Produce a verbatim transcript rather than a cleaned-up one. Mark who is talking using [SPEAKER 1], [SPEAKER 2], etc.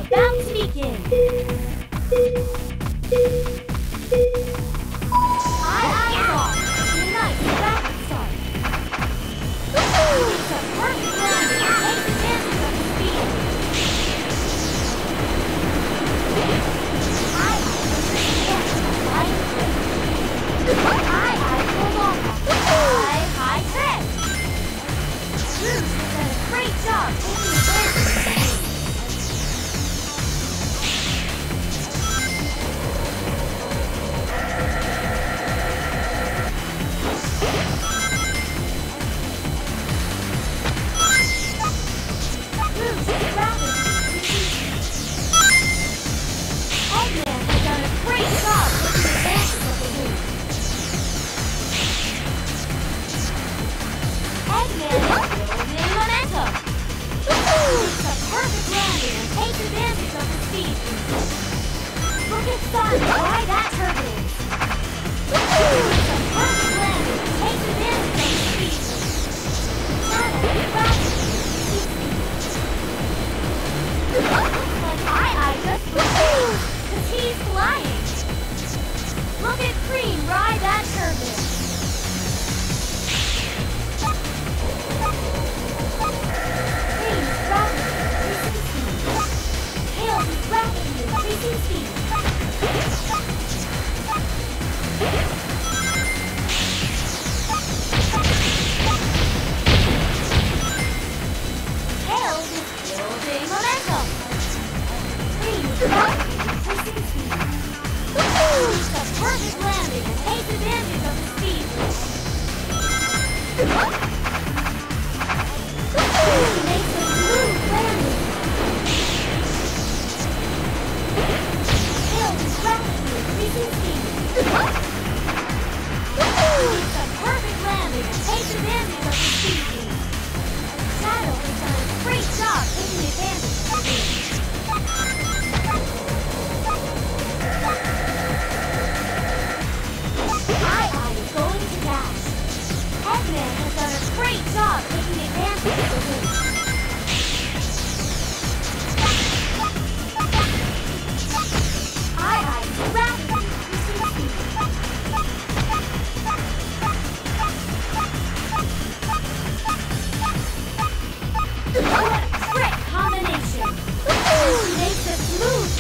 [SPEAKER 1] about to begin. Aye, aye, Boss. Nice rapid start. It's a perfect landing. Take advantage of the speed. Aye, aye, aye, aye, hold on. Aye, high tread. Bruce has done a great job taking advantage of the speed. Why that turbulence? It's a perfect landing. Take advantage of the speed. Shadow, rapidly. Looks like Aye Aye just refused, because he's flying. Look at Cream ride that turbulence. Cream is rapidly increasing speed. Tails is rapidly increasing speed. Tails is building momentum. Cream is rapidly increasing speed. It's a perfect landing and takes advantage of the speed. Cream makes a smooth landing. Tails is rapidly increasing speed. It's a perfect landing and takes advantage of the speed. Shadow has done a great job taking advantage of the speed. Aye Aye is going to dash. Eggman has done a great job taking advantage of the wind. Aye Aye is rapidly increasing speed. What a trick combination! Makes a smooth